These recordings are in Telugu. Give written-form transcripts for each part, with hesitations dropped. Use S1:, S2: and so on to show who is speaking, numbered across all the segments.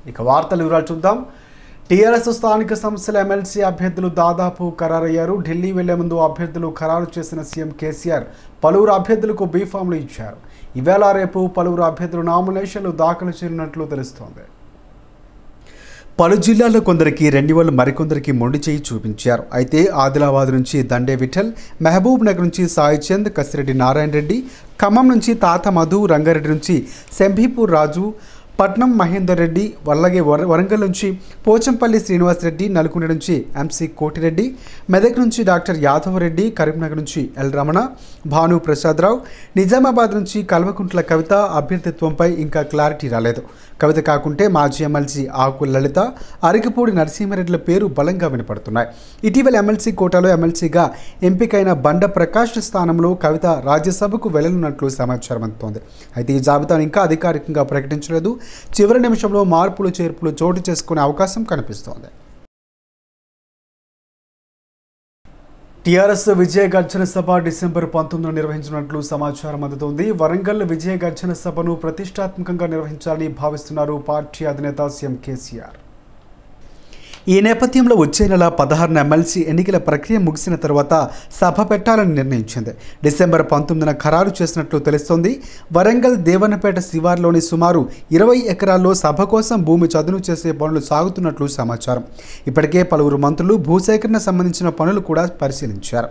S1: ఇక వార్తల వివరాలు చూద్దాం. టీఆర్ఎస్ స్థానిక సంస్థల ఎమ్మెల్సీ అభ్యర్థులు దాదాపు ఖరారయ్యారు. ఢిల్లీ వెళ్లే ముందు అభ్యర్థులు ఖరారు చేసిన సీఎం కేసీఆర్ పలువురు అభ్యర్థులకు బీఫామ్లు ఇచ్చారు. ఇవేళ రేపు పలువురు అభ్యర్థులు నామినేషన్లు దాఖలు చేయనున్నట్లు తెలుస్తోంది. పలు జిల్లాల్లో కొందరికి రెన్యువల్, మరికొందరికి మొండి చేయి చూపించారు. అయితే ఆదిలాబాద్ నుంచి దండే విఠల్, మహబూబ్ నగర్ నుంచి సాయి చంద్, కసిరెడ్డి నారాయణ రెడ్డి, ఖమ్మం నుంచి తాత మధు, రంగారెడ్డి నుంచి శంభీపూర్ రాజు, పట్నం మహేందర్ రెడ్డి, అలాగే వరంగల్ నుంచి పోచంపల్లి శ్రీనివాసరెడ్డి, నల్గొండ నుంచి ఎంసీ కోటిరెడ్డి, మెదక్ నుంచి డాక్టర్ యాదవ్ రెడ్డి, కరీంనగర్ నుంచి ఎల్ రమణ, భాను ప్రసాదరావు, నిజామాబాద్ నుంచి కల్వకుంట్ల కవిత అభ్యర్థిత్వంపై ఇంకా క్లారిటీ రాలేదు. కవిత కాకుంటే మాజీ ఎమ్మెల్సీ ఆకుల లలిత, అరికపూడి నరసింహారెడ్డిల పేరు బలంగా వినపడుతున్నాయి. ఇటీవల ఎమ్మెల్సీ కోటాలో ఎమ్మెల్సీగా ఎంపికైన బండ ప్రకాష్ స్థానంలో కవిత రాజ్యసభకు వెళ్లనున్నట్లు సమాచారం అందుతోంది. అయితే ఈ జాబితాను ఇంకా అధికారికంగా ప్రకటించలేదు. చివరి నిమిషంలో మార్పులు చేర్పులు చోటు చేసుకునే అవకాశం కనిపిస్తోంది. టీఆర్ఎస్ విజయ గర్జన సభ డిసెంబర్ 19న నిర్వహించనున్నట్లు సమాచారం అందుతోంది. వరంగల్ విజయ గర్జన సభను ప్రతిష్టాత్మకంగా నిర్వహించాలని భావిస్తున్నారు పార్టీ అధినేత సీఎం కేసీఆర్. ఈ నేపథ్యంలో వచ్చే నెల 16న ఎమ్మెల్సీ ఎన్నికల ప్రక్రియ ముగిసిన తర్వాత సభ పెట్టాలని నిర్ణయించింది. డిసెంబర్ 19న ఖరారు చేసినట్లు తెలుస్తోంది. వరంగల్ దేవన్నపేట శివార్లోని సుమారు 20 ఎకరాల్లో సభ కోసం భూమి చదును చేసే పనులు సాగుతున్నట్లు సమాచారం. ఇప్పటికే పలువురు మంత్రులు భూసేకరణ సంబంధించిన పనులు కూడా పరిశీలించారు.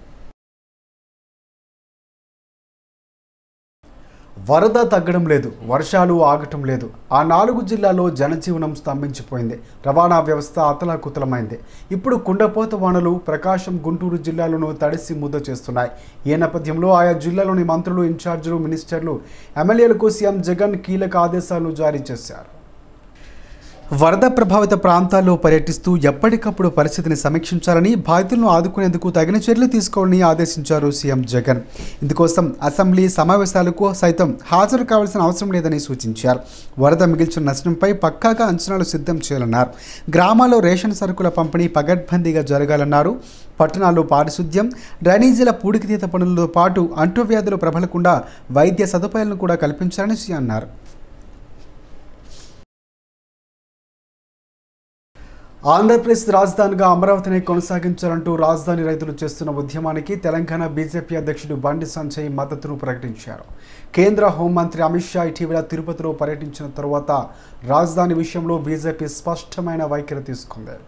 S1: వరద తగ్గడం లేదు, వర్షాలు ఆగటం లేదు. ఆ 4 జిల్లాల్లో జనజీవనం స్తంభించిపోయింది. రవాణా వ్యవస్థ అతలాకుతలమైంది. ఇప్పుడు కుండపోత వానలు ప్రకాశం, గుంటూరు జిల్లాలను తడిసి ముద్ద చేస్తున్నాయి. ఈ నేపథ్యంలో ఆయా జిల్లాలోని మంత్రులు, ఇన్ఛార్జీలు, మినిస్టర్లు, ఎమ్మెల్యేలకు సీఎం జగన్ కీలక ఆదేశాలను జారీ చేశారు. వరద ప్రభావిత ప్రాంతాల్లో పర్యటిస్తూ ఎప్పటికప్పుడు పరిస్థితిని సమీక్షించాలని, బాధితులను ఆదుకునేందుకు తగిన చర్యలు తీసుకోవాలని ఆదేశించారు సీఎం జగన్. ఇందుకోసం అసెంబ్లీ సమావేశాలకు సైతం హాజరు కావాల్సిన అవసరం లేదని సూచించారు. వరద మిగిల్చిన నష్టంపై పక్కాగా అంచనాలు సిద్ధం చేయాలన్నారు. గ్రామాల్లో రేషన్ సరుకుల పంపిణీ పగడ్బందీగా జరగాలన్నారు. పట్టణాల్లో పారిశుద్ధ్యం, డ్రైనేజీల పూడికితీత పనులతో పాటు అంటువ్యాధులు ప్రబలకుండా వైద్య సదుపాయాలను కూడా కల్పించాలని సీఎం అన్నారు. ఆంధ్రప్రదేశ్ రాజధానిగా అమరావతిని కొనసాగించాలంటూ రాజధాని రైతులు చేస్తున్న ఉద్యమానికి తెలంగాణ బీజేపీ అధ్యక్షుడు బండి సంజయ్ మద్దతును ప్రకటించారు. కేంద్ర హోంమంత్రి అమిత్ షా ఇటీవల తిరుపతిలో పర్యటించిన తరువాత రాజధాని విషయంలో బీజేపీ స్పష్టమైన వైఖరి తీసుకుంది.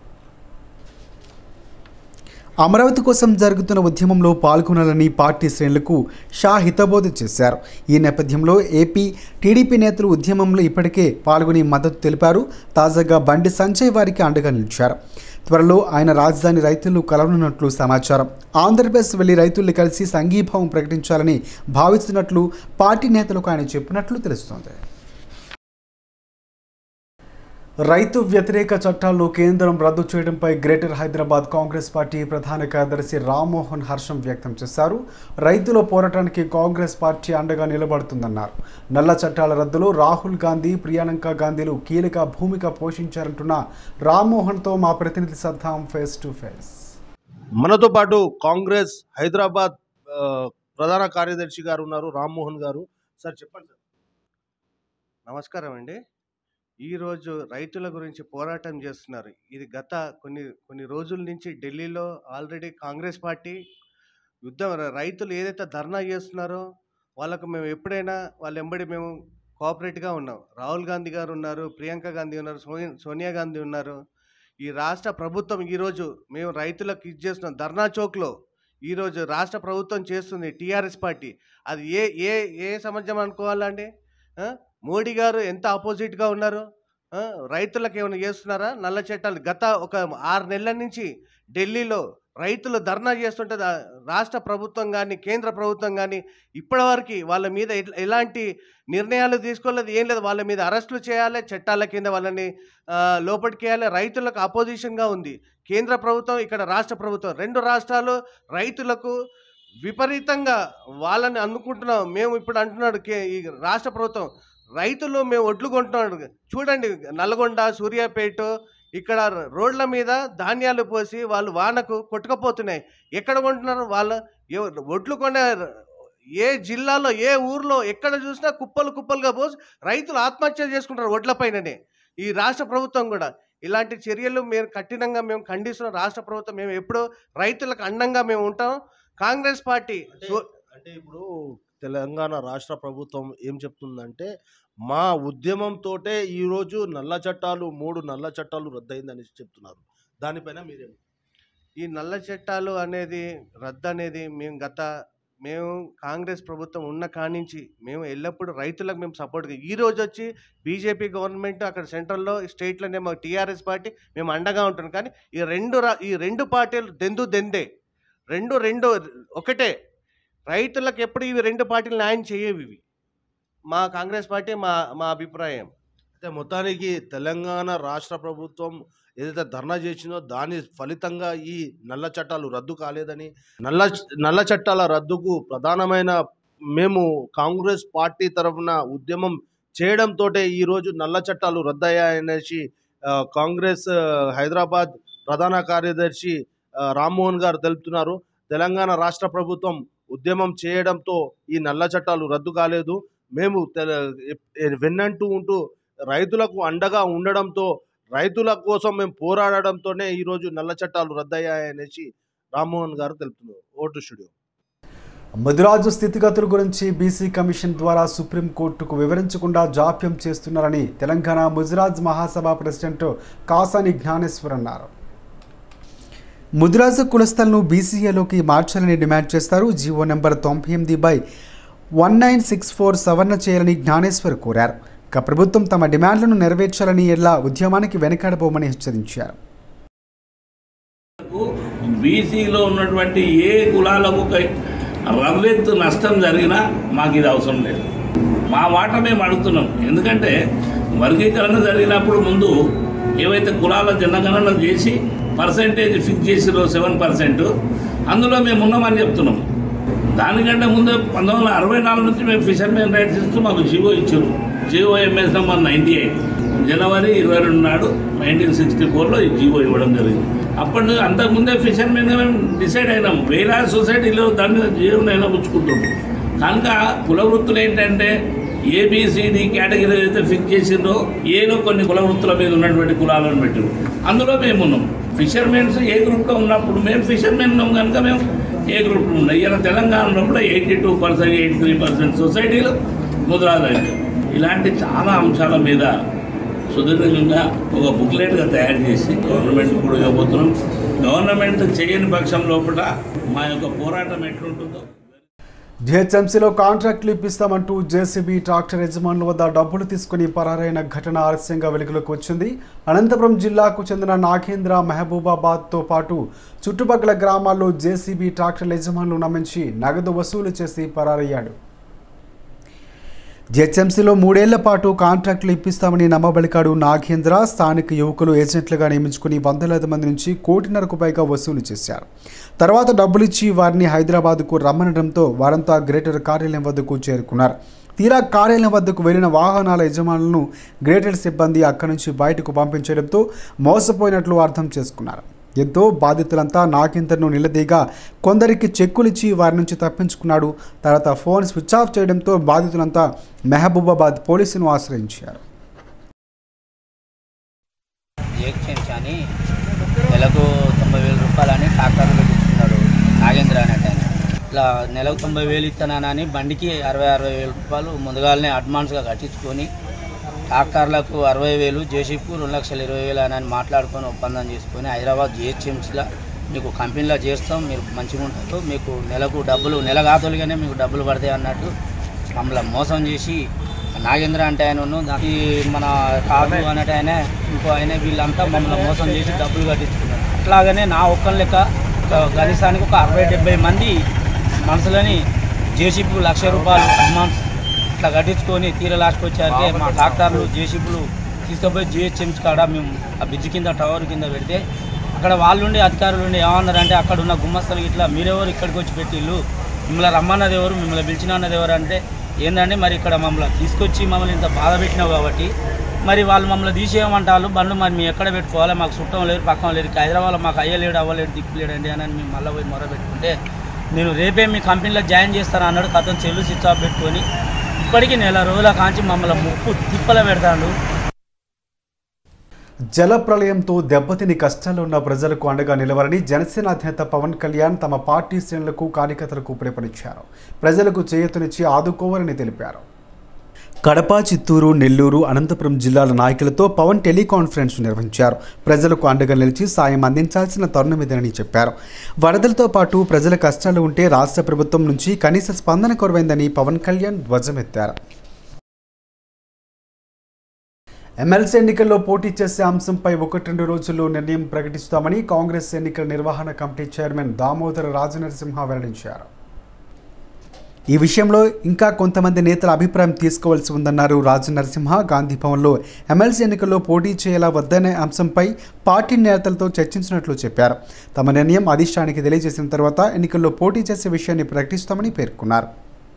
S1: అమరావతి కోసం జరుగుతున్న ఉద్యమంలో పాల్గొనాలని పార్టీ శ్రేణులకు షా హితబోధ చేశారు. ఈ నేపథ్యంలో ఏపీ టీడీపీ నేతలు ఉద్యమంలో ఇప్పటికే పాల్గొని మద్దతు తెలిపారు. తాజాగా బండి సంజయ్ వారికి అండగా నిలిచారు. త్వరలో ఆయన రాజధాని రైతులను కలవనున్నట్లు సమాచారం. ఆంధ్రప్రదేశ్ వెళ్లి రైతుల్ని కలిసి సంఘీభావం ప్రకటించాలని భావిస్తున్నట్లు పార్టీ నేతలకు ఆయన చెప్పినట్లు తెలుస్తోంది. రైతు వ్యతిరేక చట్టాలను కేంద్రం రద్దు చేయడంపై గ్రేటర్ హైదరాబాద్ కాంగ్రెస్ పార్టీ ప్రధాన కార్యదర్శి రామ్మోహన్ హర్షం వ్యక్తం చేశారు. రైతుల పోరాటానికి కాంగ్రెస్ పార్టీ అండగా నిలబడుతుందన్నారు. నల్ల చట్టాల రద్దులో రాహుల్ గాంధీ, ప్రియాంక గాంధీలు కీలక భూమిక పోషించారంటున్న రామ్మోహన్తో మా ప్రతినిధి సద్దాం ఫేస్ టు ఫేస్.
S2: మనతో పాటు కాంగ్రెస్ హైదరాబాద్ ప్రధాన కార్యదర్శి గారు ఉన్నారు, రామ్మోహన్ గారు. సార్ చెప్పండి సార్. నమస్కారం అండి. ఈరోజు రైతుల గురించి పోరాటం చేస్తున్నారు. ఇది గత కొన్ని రోజుల నుంచి ఢిల్లీలో ఆల్రెడీ కాంగ్రెస్ పార్టీ రైతులు ఏదైతే ధర్నా చేస్తున్నారో వాళ్ళకు మేము ఎప్పుడైనా వాళ్ళ వెంబడి మేము కోఆపరేట్గా ఉన్నాం. రాహుల్ గాంధీ గారు ఉన్నారు, ప్రియాంక గాంధీ ఉన్నారు, సోనియా గాంధీ ఉన్నారు. ఈ రాష్ట్ర ప్రభుత్వం ఈరోజు మేము రైతులకు చేస్తున్నాం. ధర్నా చౌక్లో ఈరోజు రాష్ట్ర ప్రభుత్వం చేస్తుంది టీఆర్ఎస్ పార్టీ. అది ఏ సమాజం అనుకోవాలండి? మోడీ గారు ఎంత ఆపోజిట్గా ఉన్నారు. రైతులకు ఏమైనా చేస్తున్నారా? నల్ల చట్టాలు గత ఒక 6 నెలల నుంచి ఢిల్లీలో రైతులు ధర్నా చేస్తుంటే రాష్ట్ర ప్రభుత్వం కానీ కేంద్ర ప్రభుత్వం కానీ ఇప్పటివరకు వాళ్ళ మీద ఎలాంటి నిర్ణయాలు తీసుకోలేదు, ఏం లేదు. వాళ్ళ మీద అరెస్టులు చేయాలి, చట్టాల కింద వాళ్ళని లోపలికి వేయాలి. రైతులకు అపోజిషన్గా ఉంది కేంద్ర ప్రభుత్వం, ఇక్కడ రాష్ట్ర ప్రభుత్వం. 2 రాష్ట్రాలు రైతులకు విపరీతంగా వాళ్ళని అనుకుంటున్నాం. మేము ఇప్పుడు అంటున్నాడు ఈ రాష్ట్ర ప్రభుత్వం, రైతులు మేము ఒడ్లు కొంటున్నాడు. చూడండి, నల్గొండ, సూర్యాపేట ఇక్కడ రోడ్ల మీద ధాన్యాలు పోసి వాళ్ళు వానకు కొట్టుకపోతున్నాయి. ఎక్కడ కొంటున్నారు? వాళ్ళ ఒడ్లు కొనే ఏ జిల్లాలో ఏ ఊర్లో ఎక్కడ చూసినా కుప్పలుగా పోసి రైతులు ఆత్మహత్య చేసుకుంటారు ఒడ్ల పైననే. ఈ రాష్ట్ర ప్రభుత్వం కూడా ఇలాంటి చర్యలు కఠినంగా మేము ఖండిస్తున్నాం. రాష్ట్ర ప్రభుత్వం మేము ఎప్పుడూ రైతులకు అండంగా మేము ఉంటాం. కాంగ్రెస్ పార్టీ
S3: అంటే ఇప్పుడు తెలంగాణ రాష్ట్ర ప్రభుత్వం ఏం చెప్తుందంటే మా ఉద్యమంతో ఈరోజు నల్ల చట్టాలు 3 నల్ల చట్టాలు రద్దయిందని చెప్తున్నారు. దానిపైన మీరేం?
S2: ఈ నల్ల చట్టాలు అనేది రద్దు అనేది మేము కాంగ్రెస్ ప్రభుత్వం ఉన్న కానించి మేము ఎల్లప్పుడూ రైతులకు మేము సపోర్ట్గా, ఈరోజు వచ్చి బీజేపీ గవర్నమెంట్ అక్కడ సెంట్రల్లో స్టేట్లోనేమో టీఆర్ఎస్ పార్టీ మేము అండగా ఉంటున్నాం. కానీ ఈ రెండు పార్టీలు దెందే రెండు ఒకటే. రైతులకు ఎప్పుడు ఇవి 2 పార్టీలు న్యాయం చేయవు. ఇవి మా కాంగ్రెస్ పార్టీ మా అభిప్రాయం.
S3: అయితే మొత్తానికి తెలంగాణ రాష్ట్ర ప్రభుత్వం ఏదైతే ధర్నా చేసిందో దాని ఫలితంగా ఈ నల్ల చట్టాలు రద్దు కాలేదని, నల్ల చట్టాల రద్దుకు ప్రధానమైన మేము కాంగ్రెస్ పార్టీ తరఫున ఉద్యమం చేయడంతో ఈరోజు నల్ల చట్టాలు రద్దయ్యాయనేసి కాంగ్రెస్ హైదరాబాద్ ప్రధాన కార్యదర్శి రామ్మోహన్ గారు తెలుపుతున్నారు. తెలంగాణ రాష్ట్ర ప్రభుత్వం ఉద్యమం చేయడంతో ఈ నల్ల చట్టాలు రద్దు కాలేదు. మేము వెన్నంటూ ఉంటూ రైతులకు అండగా ఉండడంతో, రైతుల కోసం మేము పోరాడడంతోనే ఈరోజు నల్ల చట్టాలు రద్దయ్యాయనేసి రామ్మోహన్ గారు తెలుపుతున్నారు. Vote studio.
S1: ముదిరాజు స్థితిగతుల గురించి బీసీ కమిషన్ ద్వారా సుప్రీంకోర్టుకు వివరించకుండా జాప్యం చేస్తున్నారని తెలంగాణ ముదిరాజ్ మహాసభ ప్రెసిడెంట్ కాసాని జ్ఞానేశ్వర్ అన్నారు. ముదిరాజు కులస్థలను బీసీఏలోకి మార్చాలని డిమాండ్ చేస్తారు. జీవో నెంబర్ 98/1964 సవరణ చేయాలని జ్ఞానేశ్వర్ కోరారు. ఇక ప్రభుత్వం తమ డిమాండ్లను నెరవేర్చాలని ఎలా ఉద్యమానికి వెనకాడబోమని హెచ్చరించారు.
S4: బీసీలో ఉన్నటువంటి ఏ కులాలకు రవ్వెత్తు నష్టం జరిగినా మాకు ఇది అవసరం లేదు. మా మాట మేము అడుగుతున్నాం. ఎందుకంటే వర్గీకరణ జరిగినప్పుడు ముందు ఏవైతే కులాల జనగణన చేసి పర్సెంటేజ్ ఫిక్స్ చేసిరో 7%, అందులో మేము ఉన్నామని చెప్తున్నాం. దానికంటే ముందు 1964 నుంచి మేము ఫిషర్మెన్ రైట్స్ ఇస్తూ మాకు జీవో ఇచ్చారు. జీవో ఎంఎస్ నెంబర్ 98 జనవరి 22 నాడు 1964లో ఈ జీవో ఇవ్వడం జరిగింది. అప్పటి అంతకుముందే ఫిషర్మెన్గా మేము డిసైడ్ అయినాము. వేలాది సొసైటీలో దాని మీద జీవనైనా పుచ్చుకుంటాము. కనుక కుల వృత్తులు ఏంటంటే ఏబిసిడి కేటగిరీ అయితే ఫిక్స్ చేసిందో ఏలో కొన్ని కుల వృత్తుల మీద ఉన్నటువంటి కులాలను పెట్టారు. అందులో మేము ఉన్నాం. ఫిషర్మెన్స్ ఏ గ్రూప్లో ఉన్నప్పుడు మేము ఫిషర్మెన్ ఉన్నాం కనుక మేము ఏ గ్రూప్లో ఉన్నాం. ఇలా తెలంగాణలో కూడా 82%, 83% సొసైటీలు ముదిరాజు అయితే. ఇలాంటి చాలా అంశాల మీద సుదీర్ఘంగా ఒక బుక్లెట్గా తయారు చేసి గవర్నమెంట్ కూడా ఇవ్వబోతున్నాం. గవర్నమెంట్ చేయని పక్షం లోపల మా యొక్క పోరాటం ఎట్లుంటుందో.
S1: జిహెచ్ఎంసీలో కాంట్రాక్టులు ఇప్పిస్తామంటూ జేసీబీ ట్రాక్టర్ యజమానుల వద్ద డబ్బులు తీసుకుని పరారైన ఘటన ఆలస్యంగా వెలుగులోకి వచ్చింది. అనంతపురం జిల్లాకు చెందిన నాగేంద్ర, మహబూబాబాద్తో పాటు చుట్టుపక్కల గ్రామాల్లో జేసీబీ ట్రాక్టర్ యజమానులు నమ్మించి నగదు వసూలు చేసి పరారయ్యాడు. జిహెచ్ఎంసీలో 3 ఏళ్ల పాటు కాంట్రాక్టులు ఇప్పిస్తామని నమ్మబలికాడు నాగేంద్ర. స్థానిక యువకులు ఏజెంట్లుగా నియమించుకుని వందలాది మంది నుంచి 1.5 కోటి పైగా వసూలు చేశారు. తర్వాత డబ్బులిచ్చి వారిని హైదరాబాద్కు రమ్మనడంతో వారంతా గ్రేటర్ కార్యాలయం వద్దకు చేరుకున్నారు. తీరా కార్యాలయం వద్దకు వెళ్లిన వాహనాల యజమానులను గ్రేటర్ సిబ్బంది అక్కడి నుంచి బయటకు పంపించడంతో మోసపోయినట్లు అర్థం చేసుకున్నారు. ఎంతో బాధితులంతా నాగేందర్ను నిలదీగా కొందరికి చెక్కులిచ్చి వారి నుంచి తప్పించుకున్నాడు. తర్వాత ఫోన్ స్విచ్ ఆఫ్ చేయడంతో బాధితులంతా మహబూబాబాద్ పోలీసును ఆశ్రయించారు.
S5: నెలకు 90,000 రూపాయలని ట్రాక్టర్లు పెట్టించుకున్నాడు నాగేంద్ర అనేట. ఇట్లా నెలకు 90,000 ఇస్తానని బండికి 60,000 రూపాయలు ముందుగానే అడ్వాన్స్గా కట్టించుకొని ట్రాక్టర్లకు 60,000, జేసీబీకు 2,20,000 అని మాట్లాడుకొని ఒప్పందం చేసుకొని హైదరాబాద్ జిహెచ్ఎంసీలో మీకు కంపెనీలో చేస్తాం, మీరు మంచిగా ఉంటారు, మీకు నెలకు డబ్బులు నెల కాతలుగానే మీకు డబ్బులు పడతాయి అన్నట్టు మమ్మల్ని మోసం చేసి నాగేంద్ర అంటే ఆయన మన కాదు అన్నట్టు ఆయన ఇంకో ఆయన వీళ్ళంతా మమ్మల్ని మోసం చేసి డబ్బులు కట్టించుకున్నారు. అట్లాగనే నా ఒక్కరి లెక్క కనీసానికి ఒక 60-70 మంది మనుషులని జేసీబీకు 1,00,000 రూపాయలు అడ్వాన్స్ ఇట్లా కట్టించుకొని తీర లాస్ట్కి వచ్చాకే మా ట్రాక్టర్లు జేసీబీలు తీసుకుపోయి జిహెచ్ఎంసీ కాడ మేము ఆ బ్రిడ్జ్ కింద టవర్ కింద పెడితే అక్కడ వాళ్ళుండి అధికారులు ఉండి ఏమన్నారంటే అక్కడ ఉన్న గుమ్మస్తలు ఇట్లా మీరెవరు ఇక్కడికి వచ్చి పెట్టిళ్ళు, మిమ్మల్ని రమ్మన్నది ఎవరు, మిమ్మల్ని పిలిచిన అన్నది ఎవరు అంటే ఏంటంటే మరి ఇక్కడ మమ్మల్ని తీసుకొచ్చి మమ్మల్ని ఇంత బాధ పెట్టినావు కాబట్టి మరి వాళ్ళు మమ్మల్ని తీసేయమంటారు బండ్లు మరి మేము ఎక్కడ పెట్టుకోవాలి, మాకు చుట్టం లేదు పక్కన లేదు, హైదరాబాద్లో మాకు అయ్యలేడు అవ్వలేడు దిక్కులేడండి అని మేము మళ్ళీ పోయి మొర పెట్టుకుంటే నేను రేపే మీ కంపెనీలో జాయిన్ చేస్తాను అన్నాడు. అతను చెల్లు స్విచ్ ఆఫ్ పెట్టుకొని ఇప్పటికీ 1 నెల రోజుల కాంచి మమ్మల్ని ముప్పు తిప్పల పెడతాడు.
S1: జల ప్రళయంతో దెబ్బతిని కష్టాల్లో ఉన్న ప్రజలకు అండగా నిలవాలని జనసేన అధినేత పవన్ కళ్యాణ్ తమ పార్టీ శ్రేణులకు కార్యకర్తలకు పిలుపునిచ్చారు. ప్రజలకు చేయూతనిచ్చి ఆదుకోవాలని తెలిపారు. కడప, చిత్తూరు, నెల్లూరు, అనంతపురం జిల్లాల నాయకులతో పవన్ టెలికాన్ఫరెన్స్ నిర్వహించారు. ప్రజలకు అండగా నిలిచి సాయం అందించాల్సిన తరుణం ఇదేనని చెప్పారు. వరదలతో పాటు ప్రజల కష్టాలు ఉంటే రాష్ట్ర ప్రభుత్వం నుంచి కనీస స్పందన కొరవైందని పవన్ కళ్యాణ్ ధ్వజమెత్తారు. ఎమ్మెల్సీ ఎన్నికల్లో పోటీ చేసే అంశంపై 1-2 రోజుల్లో నిర్ణయం ప్రకటిస్తామని కాంగ్రెస్ ఎన్నికల నిర్వహణ కమిటీ చైర్మన్ దామోదర రాజనరసింహ వెల్లడించారు. ఈ విషయంలో ఇంకా కొంతమంది నేతల అభిప్రాయం తీసుకోవాల్సి ఉందన్నారు రాజనరసింహ. గాంధీ భవన్లో ఎమ్మెల్సీ ఎన్నికల్లో పోటీ చేయాలా వద్దనే అంశంపై పార్టీ నేతలతో చర్చించినట్లు చెప్పారు. తమ నిర్ణయం అధిష్టానానికి తెలియజేసిన తర్వాత ఎన్నికల్లో పోటీ చేసే విషయాన్ని ప్రకటిస్తామని పేర్కొన్నారు.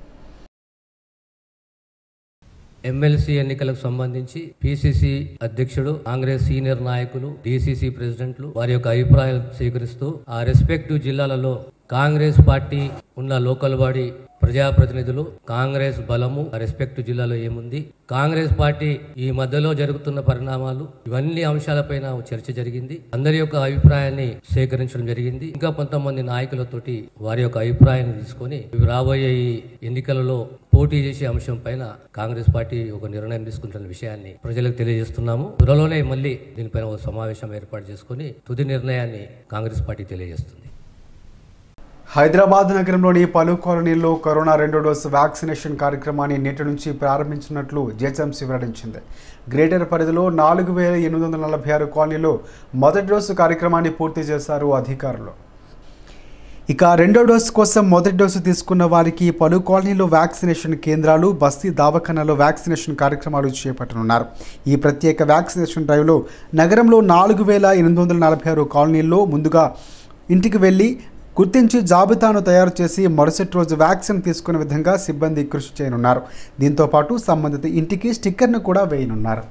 S6: ఎమ్మెల్సీ ఎన్నికలకు సంబంధించి పిసిసి అధ్యక్షుడు, కాంగ్రెస్ సీనియర్ నాయకులు, డిసిసి ప్రెసిడెంట్లు వారి యొక్క అభిప్రాయాలు స్వీకరిస్తూ ఆ రెస్పెక్టివ్ జిల్లాలలో కాంగ్రెస్ పార్టీ ఉన్న లోకల్ బాడీ ప్రజాప్రతినిధులు, కాంగ్రెస్ బలము రెస్పెక్టివ్ జిల్లాలో ఏముంది, కాంగ్రెస్ పార్టీ ఈ మధ్యలో జరుగుతున్న పరిణామాలు, ఇవన్నీ అంశాలపైన చర్చ జరిగింది. అందరి యొక్క అభిప్రాయాన్ని సేకరించడం జరిగింది. ఇంకా కొంతమంది నాయకులతోటి వారి యొక్క అభిప్రాయాన్ని తీసుకొని రాబోయే ఈ ఎన్నికలలో పోటీ చేసే అంశం పైన కాంగ్రెస్ పార్టీ ఒక నిర్ణయం తీసుకుంటున్న విషయాన్ని ప్రజలకు తెలియజేస్తున్నాము. త్వరలోనే మళ్ళీ దీనిపైన ఒక సమావేశం ఏర్పాటు చేసుకుని తుది నిర్ణయాన్ని కాంగ్రెస్ పార్టీ తెలియజేస్తుంది.
S1: హైదరాబాద్ నగరంలోని పలు కాలనీల్లో కరోనా 2వ డోసు వ్యాక్సినేషన్ కార్యక్రమాన్ని నేటి నుంచి ప్రారంభించినట్లు జీహెచ్ఎంసీ వెల్లడించింది. గ్రేటర్ పరిధిలో 4846 కాలనీల్లో మొదటి డోసు కార్యక్రమాన్ని పూర్తి చేశారు అధికారులు. ఇక 2వ డోసు కోసం మొదటి డోసు తీసుకున్న వారికి పలు కాలనీలో వ్యాక్సినేషన్ కేంద్రాలు, బస్తీ దవాఖానాలో వ్యాక్సినేషన్ కార్యక్రమాలు చేపట్టనున్నారు. ఈ ప్రత్యేక వ్యాక్సినేషన్ డ్రైవ్లో నగరంలో 4846 కాలనీల్లో ముందుగా ఇంటికి వెళ్లి గుర్తించి జాబితాను తయారు చేసి మరుసటి రోజు వ్యాక్సిన్ తీసుకునే విధంగా సిబ్బంది కృషి చేయనున్నారు. దీంతో పాటు సంబంధిత ఇంటికి స్టిక్కర్ను కూడా వేయనున్నారు.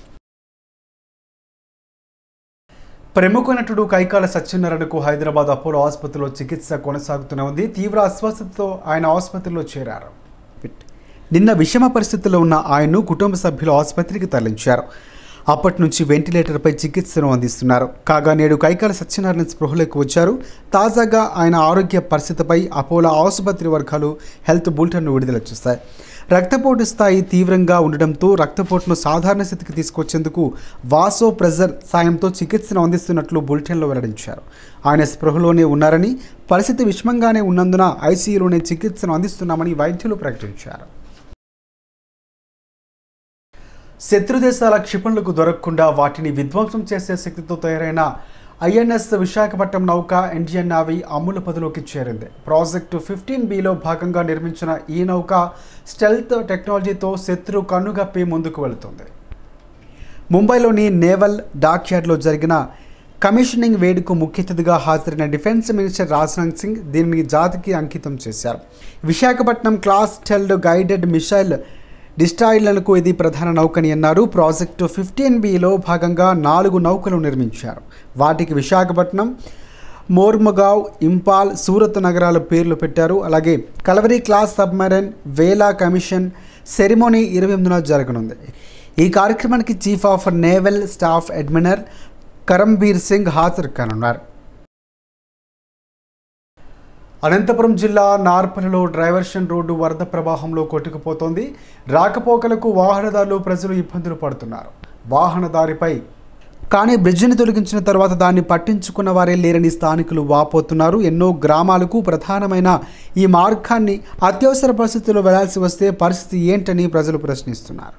S1: ప్రముఖ నటుడు కైకాల సత్యనారాయణకు హైదరాబాద్ అపోలో ఆసుపత్రిలో చికిత్స కొనసాగుతూనే ఉంది. తీవ్ర అస్వస్థతతో ఆయన ఆసుపత్రిలో చేరారు. నిన్న విషమ పరిస్థితుల్లో ఉన్న ఆయన్ను కుటుంబ సభ్యులు ఆసుపత్రికి తరలించారు. అప్పటి నుంచి వెంటిలేటర్పై చికిత్సను అందిస్తున్నారు. కాగా నేడు కైకాల సత్యనారాయణ స్పృహలోకి వచ్చారు. తాజాగా ఆయన ఆరోగ్య పరిస్థితిపై అపోలో ఆసుపత్రి వర్గాలు హెల్త్ బులెటిన్ను విడుదల చేస్తాయి. రక్తపోటు స్థాయి తీవ్రంగా ఉండడంతో రక్తపోటును సాధారణ స్థితికి తీసుకొచ్చేందుకు వాసో ప్రెజర్ సాయంతో చికిత్సను అందిస్తున్నట్లు బులెటిన్లో వెల్లడించారు. ఆయన స్పృహలోనే ఉన్నారని, పరిస్థితి విషమంగానే ఉన్నందున ఐసీయూలోనే చికిత్సను అందిస్తున్నామని వైద్యులు ప్రకటించారు. శత్రుదేశాల క్షిపణులకు దొరకకుండా వాటిని విధ్వంసం చేసే శక్తితో తయారైన ఐఎన్ఎస్ విశాఖపట్నం నౌక ఇండియన్ నేవీ అమ్ముల పదిలోకి చేరింది. ప్రాజెక్టు 15Bలో భాగంగా నిర్మించిన ఈ నౌక స్టెల్త్ టెక్నాలజీతో శత్రు కన్నుగప్పి ముందుకు వెళుతుంది. ముంబైలోని నేవల్ డాక్యార్డ్లో జరిగిన కమిషనింగ్ వేడుకు ముఖ్య అతిథిగా హాజరైన డిఫెన్స్ మినిస్టర్ రాజ్నాథ్ సింగ్ దీనిని జాతికి అంకితం చేశారు. Visakhapatnam class stealth guided missile డిస్ట్రాయర్లకు ఇది ప్రధాన నౌకని అన్నారు. ప్రాజెక్టు 15Bలో భాగంగా 4 నౌకలు నిర్మించారు. వాటికి విశాఖపట్నం, మోర్ముగావ్, ఇంపాల్, సూరత్ నగరాల పేర్లు పెట్టారు. అలాగే Kalvari class submarine Vela commission ceremony 28న జరగనుంది. ఈ కార్యక్రమానికి chief of naval staff admiral Karambir Singh హాజరు కానున్నారు. అనంతపురం జిల్లా నార్పల్లిలో డైవర్షన్ రోడ్డు వరద ప్రవాహంలో కొట్టుకుపోతోంది. రాకపోకలకు వాహనదారులు, ప్రజలు ఇబ్బందులు పడుతున్నారు. వాహనదారిపై కానీ బ్రిడ్జిని తొలగించిన తర్వాత దాన్ని పట్టించుకున్న వారే లేరని స్థానికులు వాపోతున్నారు. ఎన్నో గ్రామాలకు ప్రధానమైన ఈ మార్గాన్ని అత్యవసర పరిస్థితుల్లో వెళ్లాల్సి వస్తే పరిస్థితి ఏంటని ప్రజలు ప్రశ్నిస్తున్నారు.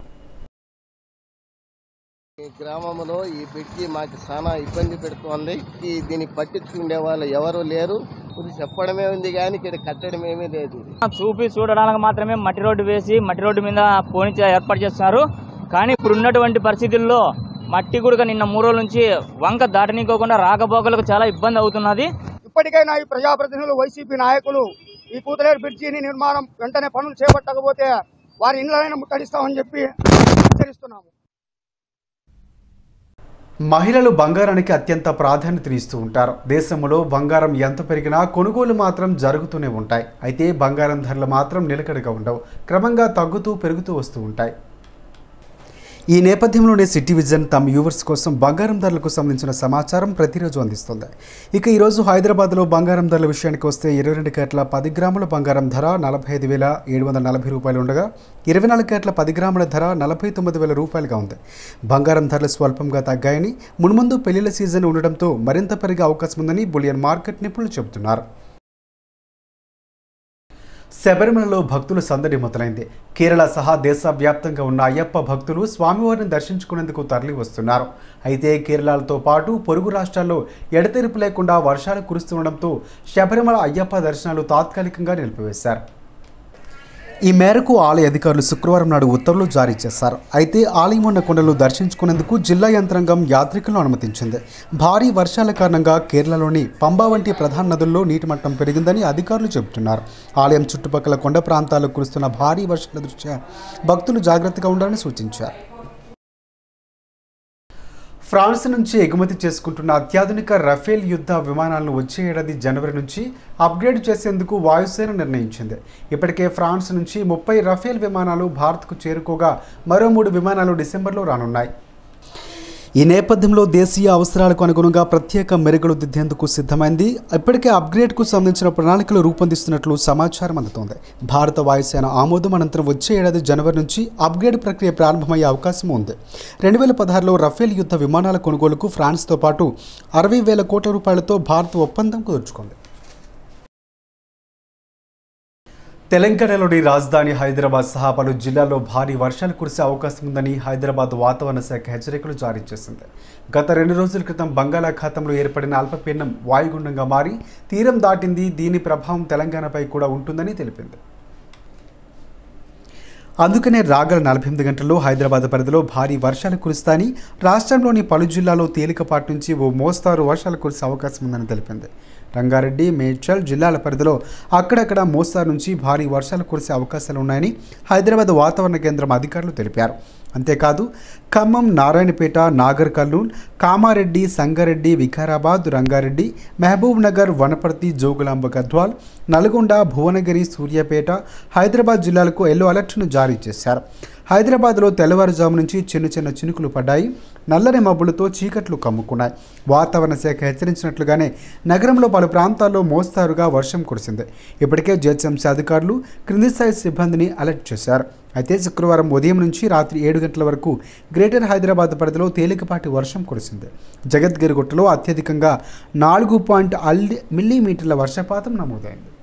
S7: ఈ గ్రామంలో ఈ బ్రిడ్జి మాకు చాలా ఇబ్బంది పెడుతోంది. దీన్ని పట్టించుకునే వాళ్ళు ఎవరు లేరు. చెప్పడమే ఉంది కానీ ఇక్కడ కట్టడం ఏమీ లేదు.
S8: చూడడానికి మాత్రమే మట్టి రోడ్డు వేసి మట్టి రోడ్డు మీద పోనీ ఏర్పాటు చేస్తున్నారు. కానీ ఇప్పుడు ఉన్నటువంటి పరిస్థితుల్లో మట్టి కూడా నిన్న 3 రోజుల నుంచి వంక దాటనీకోకుండా రాకపోకలకు చాలా ఇబ్బంది అవుతున్నది.
S9: ఇప్పటికైనా ఈ ప్రజాప్రతినిధులు, వైసీపీ నాయకులు ఈ కూతలేరు బ్రిడ్జిని నిర్మాణం వెంటనే పనులు చేపట్టకపోతే వారి ఇళ్లైనా ముట్టడిస్తామని చెప్పి హెచ్చరిస్తున్నాము.
S1: మహిళలు బంగారానికి అత్యంత ప్రాధాన్యతనిస్తూ ఉంటారు. దేశంలో బంగారం ఎంత పెరిగినా కొనుగోలు మాత్రం జరుగుతూనే ఉంటాయి. అయితే బంగారం ధరలు మాత్రం నిలకడగా ఉండవు. క్రమంగా తగ్గుతూ పెరుగుతూ వస్తూ ఉంటాయి. ఈ నేపథ్యంలోనే సిటీ విజన్ తమ వ్యూవర్స్ కోసం బంగారం ధరలకు సంబంధించిన సమాచారం ప్రతిరోజు అందిస్తుంది. ఇక ఈరోజు హైదరాబాద్లో బంగారం ధరల విషయానికి వస్తే 22 క్యారెట్ల 10 గ్రాముల బంగారం ధర 45,740 రూపాయలు ఉండగా 24 క్యారెట్ల 10 గ్రాముల ధర 49,000 రూపాయలుగా ఉంది. బంగారం ధరలు స్వల్పంగా తగ్గాయని, మున్ముందు పెళ్లిళ్ల సీజన్ ఉండడంతో మరింత పెరిగే అవకాశం ఉందని బులియన్ మార్కెట్ నిపుణులు చెబుతున్నారు. శబరిమలలో భక్తుల సందడి మొదలైంది. కేరళ సహా దేశవ్యాప్తంగా ఉన్న అయ్యప్ప భక్తులు స్వామివారిని దర్శించుకునేందుకు తరలి వస్తున్నారు. అయితే కేరళతో పాటు పొరుగు రాష్ట్రాల్లో ఎడతెరిపి లేకుండా వర్షాలు కురుస్తుండడంతో శబరిమల అయ్యప్ప దర్శనాలు తాత్కాలికంగా నిలిపివేశారు. ఈ మేరకు ఆలయ అధికారులు శుక్రవారం నాడు ఉత్తర్వులు జారీ చేశారు. అయితే ఆలయం ఉన్న కొండలు దర్శించుకునేందుకు జిల్లా యంత్రాంగం యాత్రికులను అనుమతించింది. భారీ వర్షాల కారణంగా కేరళలోని పంబా వంటి ప్రధాన నదుల్లో నీటి మట్టం పెరిగిందని అధికారులు చెబుతున్నారు. ఆలయం చుట్టుపక్కల కొండ ప్రాంతాల్లో కురుస్తున్న భారీ వర్షాల దృష్ట్యా భక్తులు జాగ్రత్తగా ఉండాలని సూచించారు. ఫ్రాన్స్ నుంచి ఎగుమతి చేసుకుంటున్న అత్యాధునిక రఫేల్ యుద్ధ విమానాలను వచ్చే ఏడాది జనవరి నుంచి అప్గ్రేడ్ చేసేందుకు వాయుసేన నిర్ణయించింది. ఇప్పటికే ఫ్రాన్స్ నుంచి 30 రఫేల్ విమానాలు భారత్కు చేరుకోగా మరో 3 విమానాలు డిసెంబర్లో రానున్నాయి. ఈ నేపథ్యంలో దేశీయ అవసరాలకు అనుగుణంగా ప్రత్యేక మెరుగులు దిద్దేందుకు సిద్ధమైంది. ఇప్పటికే అప్గ్రేడ్కు సంబంధించిన ప్రణాళికలు రూపొందిస్తున్నట్లు సమాచారం అందుతోంది. భారత వాయుసేన ఆమోదం అనంతరం వచ్చే ఏడాది జనవరి నుంచి అప్గ్రేడ్ ప్రక్రియ ప్రారంభమయ్యే అవకాశం ఉంది. 2016లో రఫేల్ యుద్ధ విమానాల కొనుగోలుకు ఫ్రాన్స్తో పాటు 60,000 కోట్ల రూపాయలతో భారత్ ఒప్పందం కుదుర్చుకుంది. తెలంగాణలోని రాజధాని హైదరాబాద్ సహా పలు జిల్లాల్లో భారీ వర్షాలు కురిసే అవకాశం ఉందని హైదరాబాద్ వాతావరణ శాఖ హెచ్చరికలు జారీ చేసింది. గత 2 రోజుల క్రితం బంగాళాఖాతంలో ఏర్పడిన అల్పపీడనం వాయుగుండంగా మారి తీరం దాటింది. దీని ప్రభావం తెలంగాణపై కూడా ఉంటుందని తెలిపింది. అందుకనే రాగల 48 గంటల్లో హైదరాబాద్ పరిధిలో భారీ వర్షాలు కురుస్తాయని, రాష్ట్రంలోని పలు జిల్లాల్లో తేలికపాటి నుంచి ఓ మోస్తారు వర్షాలు కురిసే అవకాశం ఉందని తెలిపింది. రంగారెడ్డి, మేడ్చల్ జిల్లాల పరిధిలో అక్కడక్కడ మోస్తారు నుంచి భారీ వర్షాలు కురిసే అవకాశాలు ఉన్నాయని హైదరాబాద్ వాతావరణ కేంద్రం అధికారులు తెలిపారు. అంతేకాదు ఖమ్మం, నారాయణపేట, నాగర్ కర్నూల్, కామారెడ్డి, సంగారెడ్డి, వికారాబాద్, రంగారెడ్డి, మహబూబ్ నగర్, వనపర్తి, జోగులాంబ గద్వాల్, నల్గొండ, భువనగిరి, సూర్యాపేట, హైదరాబాద్ జిల్లాలకు ఎల్లో అలర్ట్ను జారీ చేశారు. హైదరాబాద్లో తెల్లవారుజాము నుంచి చిన్న చిన్న చినుకులు పడ్డాయి. నల్లని మబ్బులతో చీకట్లు కమ్ముకున్నాయి. వాతావరణ శాఖ హెచ్చరించినట్లుగానే నగరంలో పలు ప్రాంతాల్లో మోస్తారుగా వర్షం కురిసింది. ఇప్పటికే జిహెచ్ఎంసీ అధికారులు క్రింది స్థాయి సిబ్బందిని అలర్ట్ చేశారు. అయితే శుక్రవారం ఉదయం నుంచి రాత్రి 7 గంటల వరకు గ్రేటర్ హైదరాబాద్ పరిధిలో తేలికపాటి వర్షం కురిసింది. జగద్గిరిగుట్టలో అత్యధికంగా 4.5 మిల్లీమీటర్ల వర్షపాతం నమోదైంది.